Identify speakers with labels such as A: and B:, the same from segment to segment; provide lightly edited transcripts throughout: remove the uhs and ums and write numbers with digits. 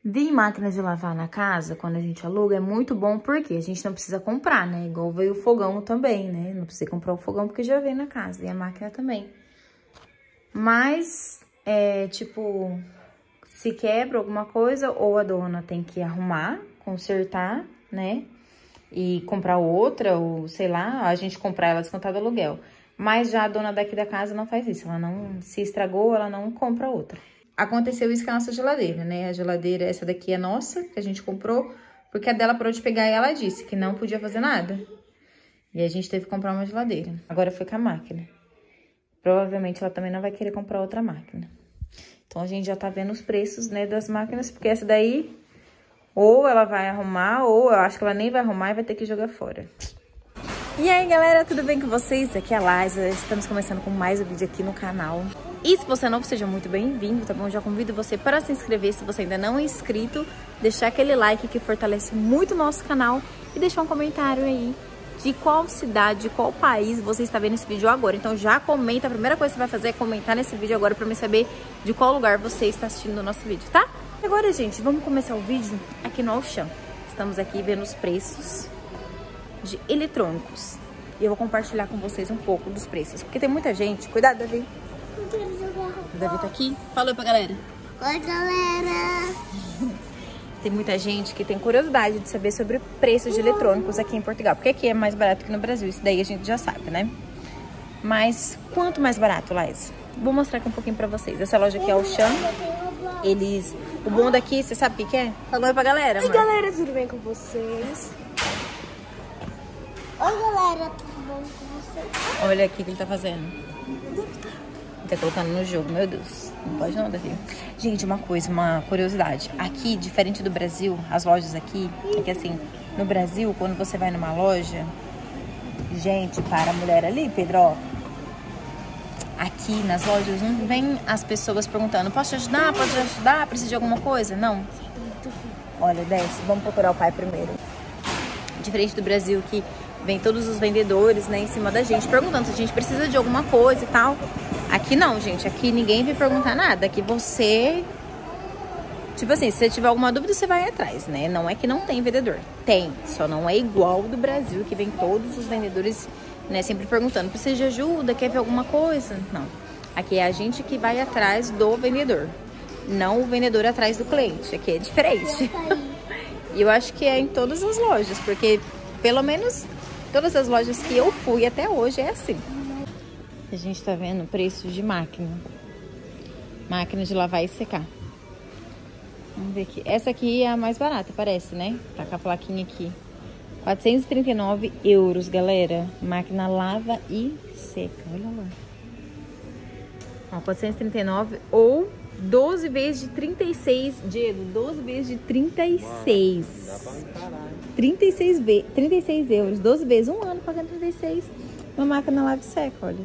A: Vir máquina de lavar na casa, quando a gente aluga, é muito bom porque a gente não precisa comprar, né? Igual veio o fogão também, né? Não precisa comprar o fogão porque já vem na casa. E a máquina também. Mas, tipo, se quebra alguma coisa, ou a dona tem que arrumar, consertar, né? E comprar outra, ou sei lá, a gente comprar ela descontada do aluguel. Mas já a dona daqui da casa não faz isso. Ela não, se estragou, ela não compra outra. Aconteceu isso com a nossa geladeira, né? A geladeira, essa daqui é nossa, que a gente comprou, porque a dela parou de pegar e ela disse que não podia fazer nada. E a gente teve que comprar uma geladeira. Agora foi com a máquina. Provavelmente ela também não vai querer comprar outra máquina. Então a gente já tá vendo os preços, né, das máquinas, porque essa daí, ou ela vai arrumar, ou eu acho que ela nem vai arrumar e vai ter que jogar fora. E aí, galera, tudo bem com vocês? Aqui é a Liza, estamos começando com mais um vídeo aqui no canal. E se você é novo, seja muito bem-vindo, tá bom? Já convido você para se inscrever se você ainda não é inscrito, deixar aquele like que fortalece muito o nosso canal e deixar um comentário aí de qual cidade, de qual país você está vendo esse vídeo agora. Então já comenta, a primeira coisa que você vai fazer é comentar nesse vídeo agora para eu saber de qual lugar você está assistindo o nosso vídeo, tá? Agora, gente, vamos começar o vídeo aqui no Auchan. Estamos aqui vendo os preços de eletrônicos. E eu vou compartilhar com vocês um pouco dos preços. Porque tem muita gente... Cuidado, Davi. O Davi tá aqui. Fala oi pra galera.
B: Oi, galera.
A: Tem muita gente que tem curiosidade de saber sobre preços de eletrônicos aqui em Portugal. Porque aqui é mais barato que no Brasil. Isso daí a gente já sabe, né? Mas quanto mais barato, Laís? Vou mostrar aqui um pouquinho pra vocês. Essa loja aqui é o Auchan. Eles... O bom daqui, você sabe o que é? Fala oi pra galera,
B: Oi, galera. Tudo bem com vocês? Oi, galera, tudo bom com vocês?
A: Olha aqui o que ele tá fazendo. Ele tá colocando no jogo, meu Deus. Não pode não, Davi. Gente, uma coisa, uma curiosidade. Aqui, diferente do Brasil, as lojas aqui, é que assim, no Brasil, quando você vai numa loja, gente, para a mulher ali, Pedro, ó. Aqui nas lojas não vem as pessoas perguntando, posso te ajudar? Pode te ajudar? Precisa de alguma coisa? Não. Olha, desce, vamos procurar o pai primeiro. Diferente do Brasil, que vem todos os vendedores, né, em cima da gente, perguntando se a gente precisa de alguma coisa e tal. Aqui não, gente. Aqui ninguém vem perguntar nada. Aqui você... Tipo assim, se você tiver alguma dúvida, você vai atrás, né? Não é que não tem vendedor. Tem. Só não é igual do Brasil, que vem todos os vendedores, né, sempre perguntando, precisa de ajuda? Quer ver alguma coisa? Não. Aqui é a gente que vai atrás do vendedor. Não o vendedor atrás do cliente. Aqui é diferente. E eu acho que é em todas as lojas, porque pelo menos... Todas as lojas que eu fui até hoje é assim. A gente tá vendo preços de máquina. Máquina de lavar e secar. Vamos ver aqui. Essa aqui é a mais barata, parece, né? Tá com a plaquinha aqui. 439 euros, galera. Máquina lava e seca. Olha lá. Ó, 439 ou 12 vezes de 36. Diego, 12 vezes de 36. Mano, dá pra encarar. 36 euros, 12 vezes, um ano pagando 36. Uma máquina lava e seca, olha.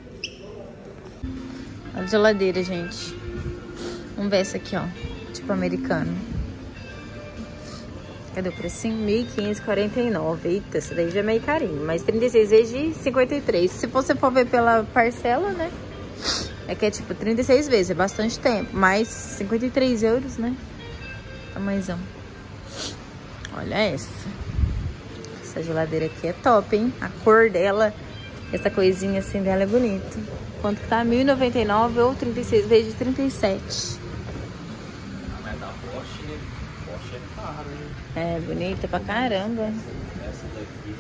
A: Olha a geladeira, gente. Vamos ver essa aqui, ó. Tipo americano. Cadê o precinho? 1.549. Eita, essa daí já é meio carinho. Mas 36 vezes de 53. Se você for ver pela parcela, né? É que é tipo 36 vezes, é bastante tempo. Mais 53 euros, né? Tamanhozão. Olha essa. Essa geladeira aqui é top, hein? A cor dela, essa coisinha assim dela é bonita. Quanto que tá? 1.099 ou 36 vezes de 37.
C: Mas da Porsche é caro, hein?
A: É, bonita pra caramba.
C: Essa daqui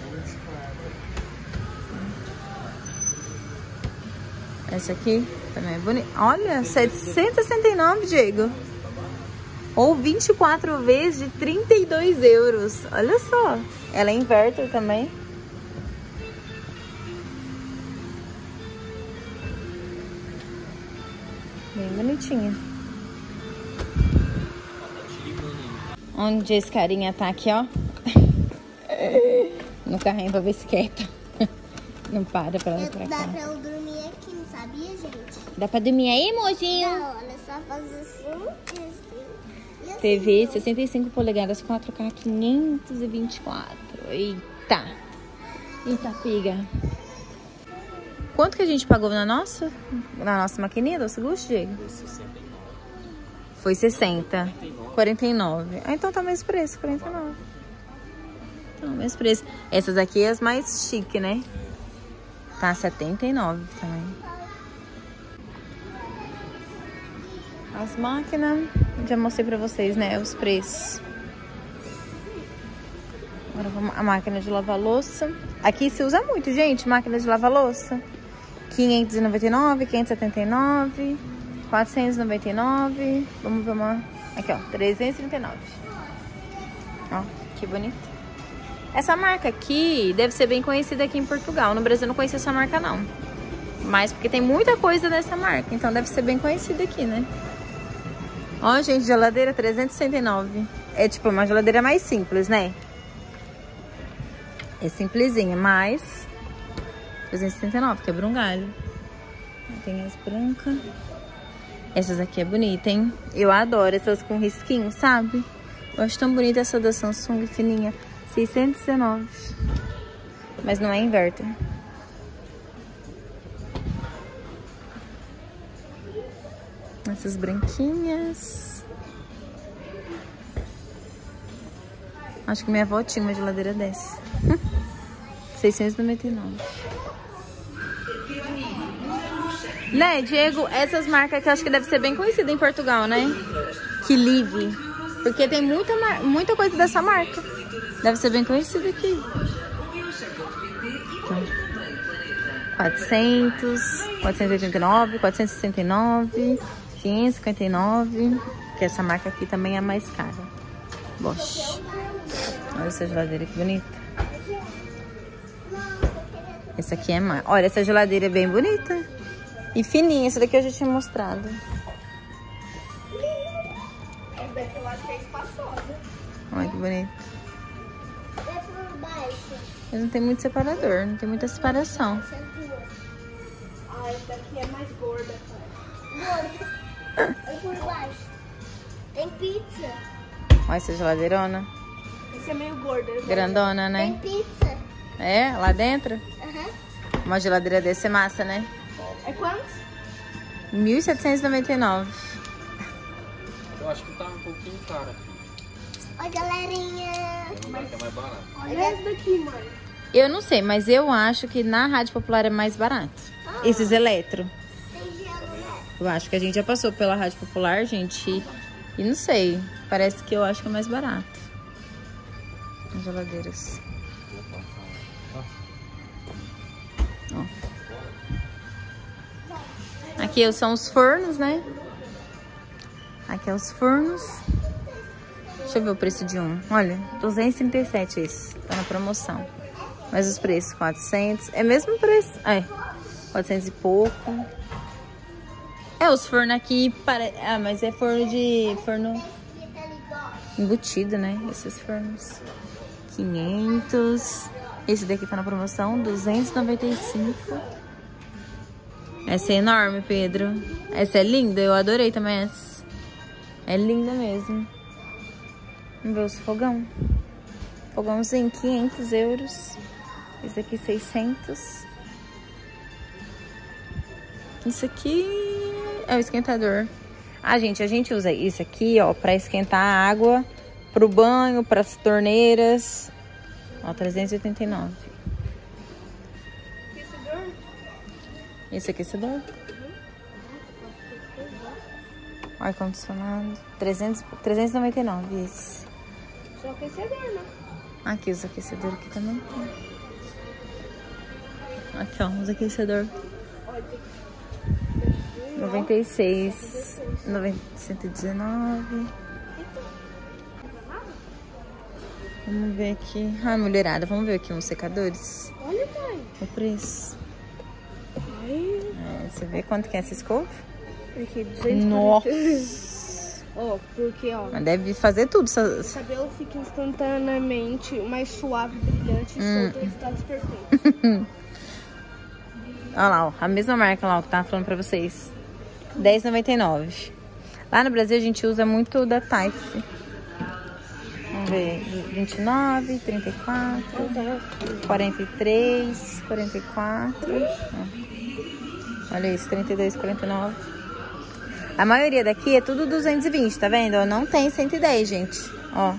C: é
A: Essa aqui também é bonita. Olha, 769, Diego. Ou 24 vezes de 32 euros. Olha só. Ela é inverter também. Bem bonitinha. Onde esse carinha tá aqui, ó. No carrinho pra ver se quieta. Não para pra lá e pra cá.
B: Dá pra eu dormir aqui, não sabia, gente?
A: Dá pra dormir aí, mozinho?
B: Não, olha só fazer assim e assim.
A: TV 65 polegadas 4K 524. Eita. Eita, piga. Quanto que a gente pagou na nossa maquininha do Augusto, Diego? Foi 60. 49. Ah, então tá o mesmo preço, 49. Tá o mesmo preço. Essas aqui é as mais chique, né? Tá 79 também. As máquinas, já mostrei pra vocês, né? Os preços. Agora vamos a máquina de lavar louça. Aqui se usa muito, gente, máquina de lavar louça. 599, 579, 499. Vamos ver uma... Aqui, ó, 339. Ó, que bonito. Essa marca aqui deve ser bem conhecida aqui em Portugal. No Brasil eu não conhecia essa marca, não. Mas porque tem muita coisa dessa marca, então deve ser bem conhecida aqui, né? Ó, gente, geladeira 369. É tipo uma geladeira mais simples, né? É simplesinha, mas 379, quebra um galho. Tem as brancas. Essas aqui é bonita, hein? Eu adoro essas com risquinho, sabe? Eu acho tão bonita essa da Samsung fininha. 619. Mas não é inverter. Essas branquinhas. Acho que minha avó tinha uma geladeira dessa. 699. Né, Diego? Essas marcas que eu acho que deve ser bem conhecida em Portugal, né? Que Live. Porque tem muita coisa dessa marca. Deve ser bem conhecida aqui. 400, 489, 469, 559. Que essa marca aqui também é mais cara. Bosch. Olha essa geladeira que bonita. Essa aqui é mais... Olha, essa geladeira é bem bonita. E fininha. Essa daqui eu já tinha mostrado.
B: Essa daqui eu acho que é espaçosa.
A: Olha que bonito.
B: É por baixo.
A: Mas não tem muito separador. Não tem muita separação.
B: Essa é duas. Ah, essa daqui é mais gorda. Gorda. É por baixo. Tem pizza.
A: Olha essa geladeirona.
B: Essa é meio gorda.
A: Grandona, né?
B: Tem pizza.
A: É? Lá dentro?
B: Aham.
A: Uma geladeira dessa é massa, né?
B: É quantos?
A: 1.799.
C: Eu acho que tá um pouquinho cara.
B: Oi, galerinha.
C: Tem uma marca mais barata.
B: Olha essa daqui, mãe.
A: Eu não sei, mas eu acho que na Rádio Popular é mais barato. Esses eletro.
B: Tem gelo, né?
A: Eu acho que a gente já passou pela Rádio Popular, gente. E não sei. Parece que eu acho que é mais barato. As geladeiras. Ó. Aqui são os fornos, né? Aqui é os fornos. Deixa eu ver o preço de um. Olha, 237 esse. Tá na promoção. Mas os preços, 400. É mesmo preço? É, 400 e pouco. É, os fornos aqui... Ah, mas é forno de... Forno embutido, né? Esses fornos. 500. Esse daqui tá na promoção, 295. Essa é enorme, Pedro. Essa é linda, eu adorei também essa. É linda mesmo. Vamos ver os fogão. Fogãozinho, 500 euros. Esse aqui, 600. Isso aqui é o esquentador. Ah, gente, a gente usa isso aqui, ó, pra esquentar a água pro banho, pras torneiras. Ó, 389.
B: Aquecedor?
A: Esse aquecedor. Ar-condicionado. 399 esse.
B: Só aquecedor, né?
A: Aqui, os aquecedores aqui também tem. Aqui, ó, os aquecedor. 96. 119. Vamos ver aqui. Ai, mulherada, vamos ver aqui uns secadores.
B: Olha, mãe.
A: O preço.
B: Ai.
A: É, você vê quanto que é essa escova?
B: Aqui, 240.
A: Nossa!
B: Ó, porque, ó,
A: Mas deve fazer tudo.
B: o cabelo fica instantaneamente mais suave, brilhante e solto em estados perfeitos.
A: Olha lá, ó, a mesma marca lá, ó, que eu tava falando pra vocês. R$10,99. Lá no Brasil a gente usa muito da Type. Vamos ver, 29, 34, 43, 44. Ó. Olha isso, 32, 49. A maioria daqui é tudo 220, tá vendo? Não tem 110, gente. Ó.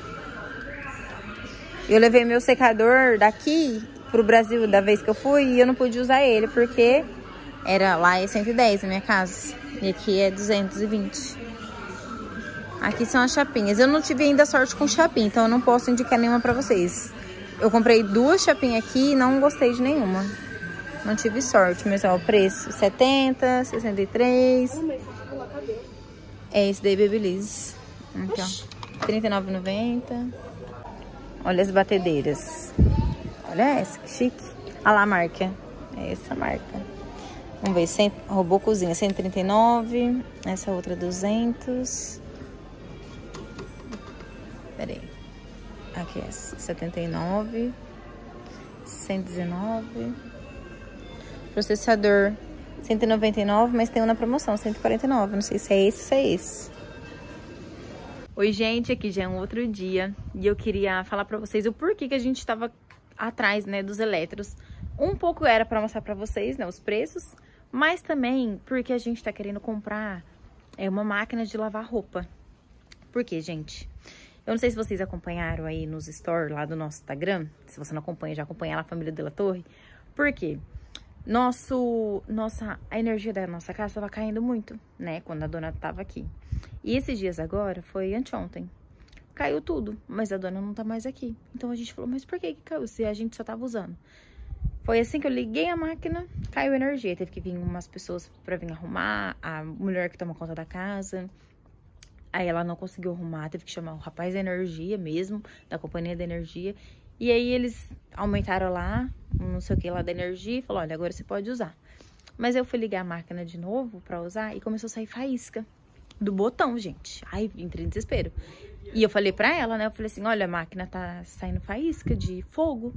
A: Eu levei meu secador daqui pro Brasil da vez que eu fui e eu não pude usar ele, porque lá é 110 na minha casa. E aqui é 220. Aqui são as chapinhas. Eu não tive ainda sorte com chapinha, então eu não posso indicar nenhuma pra vocês. Eu comprei 2 chapinhas aqui e não gostei de nenhuma. Não tive sorte, mas ó, o preço 70, 63. É esse daí, Babyliss. Aqui, ó. R$39,90. Olha as batedeiras. Olha essa, que chique. Olha lá a marca. É essa marca. Vamos ver, robô cozinha, 139. Essa outra, 200. Pera aí. Aqui é 79. 119. Processador 199, mas tem um na promoção, 149. Não sei se é esse ou se é esse. Oi, gente, aqui já é um outro dia. E eu queria falar pra vocês o porquê que a gente tava atrás, né, dos eletros. Um pouco era pra mostrar pra vocês, né, os preços. Mas também porque a gente tá querendo comprar uma máquina de lavar roupa. Por quê, gente? Eu não sei se vocês acompanharam aí nos stories lá do nosso Instagram. Se você não acompanha, já acompanha lá a família Della Torre. Por quê? A energia da nossa casa estava caindo muito, né? Quando a dona tava aqui. E esses dias agora, foi anteontem, caiu tudo, mas a dona não tá mais aqui. Então a gente falou, mas por que caiu se a gente só tava usando? Foi assim que eu liguei a máquina, caiu energia. Teve que vir umas pessoas pra vir arrumar, a mulher que toma conta da casa. Aí ela não conseguiu arrumar, teve que chamar o rapaz da energia mesmo, da companhia da energia. E aí eles aumentaram lá, não sei o que lá da energia, e falou, olha, agora você pode usar. Mas eu fui ligar a máquina de novo pra usar e começou a sair faísca do botão, gente. Aí entrei em desespero. E eu falei pra ela, né, eu falei assim, olha, a máquina tá saindo faísca de fogo.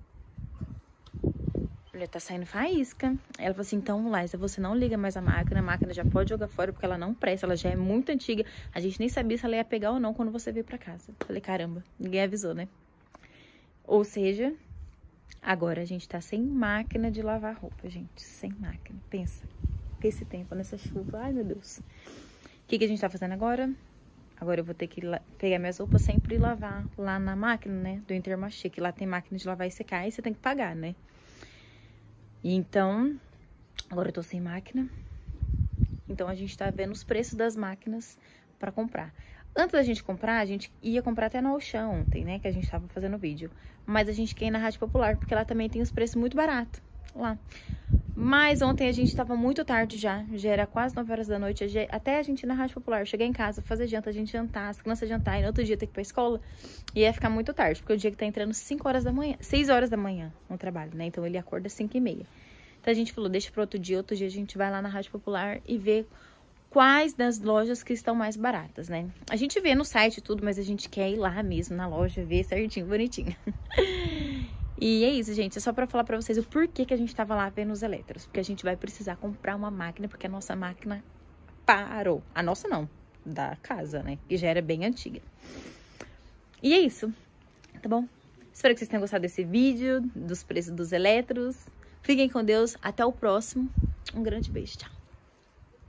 A: Olha, tá saindo faísca. Ela falou assim, então, Laísa, você não liga mais a máquina já pode jogar fora, porque ela não presta, ela já é muito antiga. A gente nem sabia se ela ia pegar ou não quando você veio pra casa. Falei, caramba, ninguém avisou, né? Ou seja, agora a gente tá sem máquina de lavar roupa, gente. Sem máquina. Pensa, esse tempo nessa chuva, ai meu Deus. O que a gente tá fazendo agora? Agora eu vou ter que pegar minhas roupas sempre e lavar lá na máquina, né? Do Intermarché, que lá tem máquina de lavar e secar e você tem que pagar, né? Então, agora eu tô sem máquina. Então a gente tá vendo os preços das máquinas pra comprar. Antes da gente comprar, a gente ia comprar até no Auchan ontem, né? Que a gente tava fazendo vídeo. Mas a gente quer ir na Rádio Popular, porque lá também tem os preços muito baratos. Lá. Mas ontem a gente tava muito tarde já era quase 9 horas da noite. Até a gente ir na Rádio Popular, chegar em casa, fazer janta, a gente jantar, as crianças jantar, e no outro dia ter que ir pra escola. E ia ficar muito tarde, porque o dia que tá entrando 5 horas da manhã, 6 horas da manhã no trabalho, né? Então ele acorda às 5h30. Então a gente falou, deixa para outro dia a gente vai lá na Rádio Popular e vê quais das lojas que estão mais baratas, né? A gente vê no site tudo, mas a gente quer ir lá mesmo na loja, ver certinho, bonitinho. E é isso, gente, é só pra falar pra vocês o porquê que a gente tava lá vendo os eletros. Porque a gente vai precisar comprar uma máquina, porque a nossa máquina parou. A nossa não, da casa, né? Que já era bem antiga. E é isso, tá bom? Espero que vocês tenham gostado desse vídeo, dos preços dos eletros. Fiquem com Deus, até o próximo. Um grande beijo, tchau.